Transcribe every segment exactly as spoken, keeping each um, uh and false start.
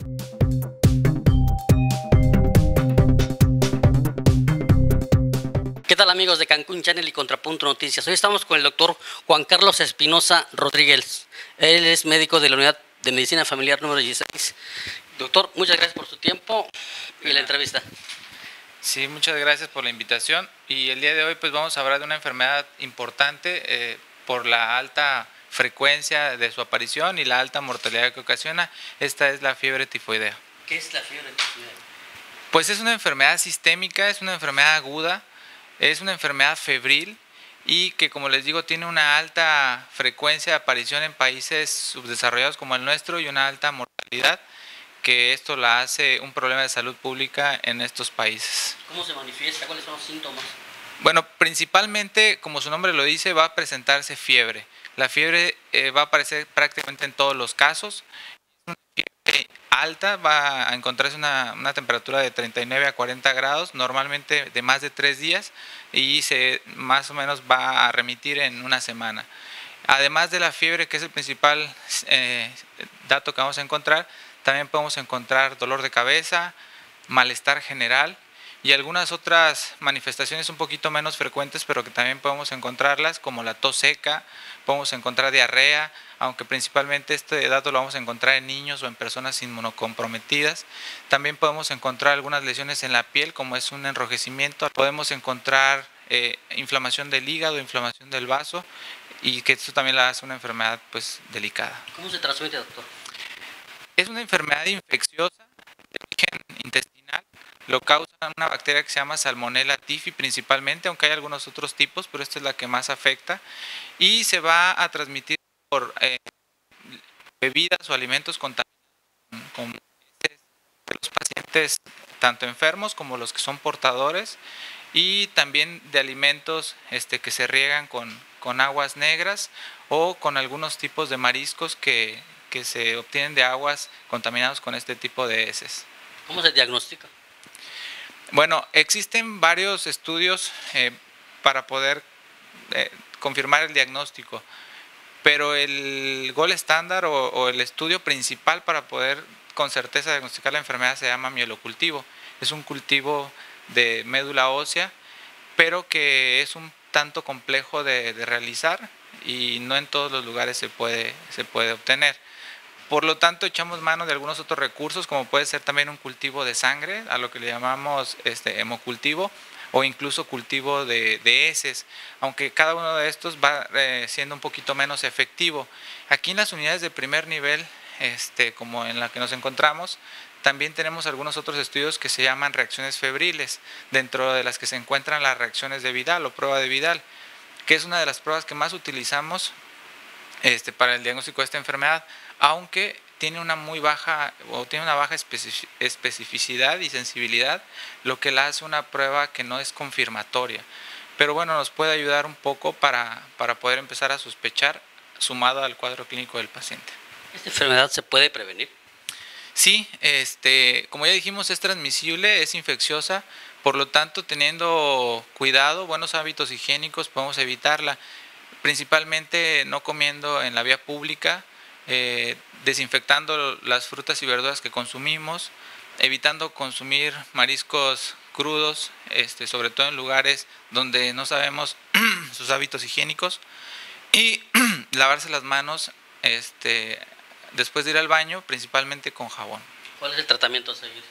¿Qué tal, amigos de Cancún Channel y Contrapunto Noticias? Hoy estamos con el doctor Juan Carlos Espinosa Rodríguez. Él es médico de la Unidad de Medicina Familiar número dieciséis. Doctor, muchas gracias por su tiempo y la entrevista. Sí, muchas gracias por la invitación. Y el día de hoy pues vamos a hablar de una enfermedad importante eh, por la alta frecuencia de su aparición y la alta mortalidad que ocasiona. Esta es la fiebre tifoidea. ¿Qué es la fiebre tifoidea? Pues es una enfermedad sistémica, es una enfermedad aguda, es una enfermedad febril y que, como les digo, tiene una alta frecuencia de aparición en países subdesarrollados como el nuestro y una alta mortalidad, que esto la hace un problema de salud pública en estos países. ¿Cómo se manifiesta? ¿Cuáles son los síntomas? Bueno, principalmente, como su nombre lo dice, va a presentarse fiebre. La fiebre eh, va a aparecer prácticamente en todos los casos. Una fiebre alta, va a encontrarse una, una temperatura de treinta y nueve a cuarenta grados, normalmente de más de tres días, y se más o menos va a remitir en una semana. Además de la fiebre, que es el principal eh, dato que vamos a encontrar, también podemos encontrar dolor de cabeza, malestar general y algunas otras manifestaciones un poquito menos frecuentes, pero que también podemos encontrarlas, como la tos seca, podemos encontrar diarrea, aunque principalmente este dato lo vamos a encontrar en niños o en personas inmunocomprometidas. También podemos encontrar algunas lesiones en la piel, como es un enrojecimiento. Podemos encontrar eh, inflamación del hígado, inflamación del vaso, y que esto también la hace una enfermedad pues delicada. ¿Cómo se transmite, doctor? Es una enfermedad infecciosa de origen intestinal. Lo causa una bacteria que se llama Salmonella typhi principalmente, aunque hay algunos otros tipos, pero esta es la que más afecta. Y se va a transmitir por eh, bebidas o alimentos contaminados con heces de los pacientes, tanto enfermos como los que son portadores, y también de alimentos este, que se riegan con, con aguas negras o con algunos tipos de mariscos que, que se obtienen de aguas contaminados con este tipo de heces. ¿Cómo se diagnostica? Bueno, existen varios estudios eh, para poder eh, confirmar el diagnóstico, pero el gold estándar o, o el estudio principal para poder con certeza diagnosticar la enfermedad se llama mielocultivo. Es un cultivo de médula ósea, pero que es un tanto complejo de, de realizar y no en todos los lugares se puede, se puede obtener. Por lo tanto, echamos mano de algunos otros recursos, como puede ser también un cultivo de sangre, a lo que le llamamos este, hemocultivo, o incluso cultivo de, de heces, aunque cada uno de estos va eh, siendo un poquito menos efectivo. Aquí en las unidades de primer nivel, este, como en la que nos encontramos, también tenemos algunos otros estudios que se llaman reacciones febriles, dentro de las que se encuentran las reacciones de Vidal o prueba de Vidal, que es una de las pruebas que más utilizamos este, para el diagnóstico de esta enfermedad, aunque tiene una muy baja o tiene una baja especificidad y sensibilidad, lo que la hace una prueba que no es confirmatoria. Pero bueno, nos puede ayudar un poco para, para poder empezar a sospechar, sumado al cuadro clínico del paciente. ¿Esta enfermedad se puede prevenir? Sí, este, como ya dijimos, es transmisible, es infecciosa, por lo tanto, teniendo cuidado, buenos hábitos higiénicos, podemos evitarla, principalmente no comiendo en la vía pública, eh, desinfectando las frutas y verduras que consumimos, evitando consumir mariscos crudos, este, sobre todo en lugares donde no sabemos sus hábitos higiénicos, y lavarse las manos este, después de ir al baño, principalmente con jabón. ¿Cuál es el tratamiento a seguir?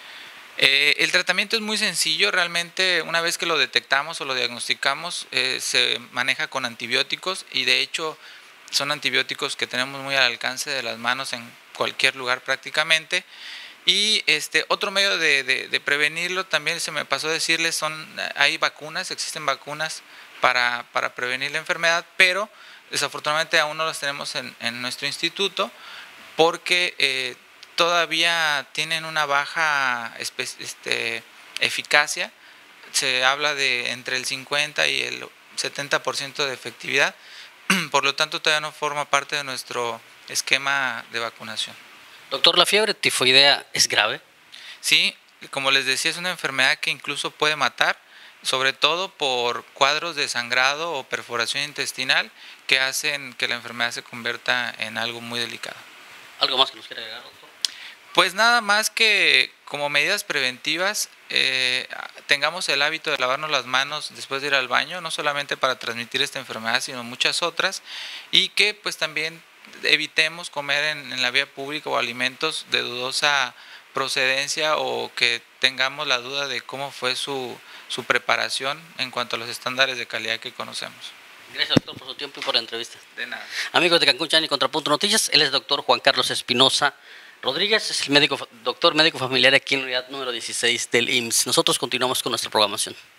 Eh, el tratamiento es muy sencillo, realmente una vez que lo detectamos o lo diagnosticamos eh, se maneja con antibióticos y de hecho son antibióticos que tenemos muy al alcance de las manos en cualquier lugar prácticamente. Y este otro medio de, de, de prevenirlo, también se me pasó a decirles, son, hay vacunas, existen vacunas para, para prevenir la enfermedad, pero desafortunadamente aún no las tenemos en, en nuestro instituto porque eh, todavía tienen una baja este, eficacia. Se habla de entre el cincuenta y el setenta por ciento de efectividad, por lo tanto todavía no forma parte de nuestro esquema de vacunación. Doctor, ¿la fiebre tifoidea es grave? Sí, como les decía, es una enfermedad que incluso puede matar, sobre todo por cuadros de sangrado o perforación intestinal que hacen que la enfermedad se convierta en algo muy delicado. ¿Algo más que nos quiera agregar, doctor? Pues nada más que como medidas preventivas eh, tengamos el hábito de lavarnos las manos después de ir al baño, no solamente para transmitir esta enfermedad, sino muchas otras, y que pues también evitemos comer en, en la vía pública o alimentos de dudosa procedencia o que tengamos la duda de cómo fue su, su preparación en cuanto a los estándares de calidad que conocemos. Gracias, doctor, por su tiempo y por la entrevista. De nada. Amigos de Cancún Channel y Contrapunto Noticias, él es el doctor Juan Carlos Espinosa Rodríguez, es el médico, doctor médico familiar aquí en la unidad número dieciséis del I M S S. Nosotros continuamos con nuestra programación.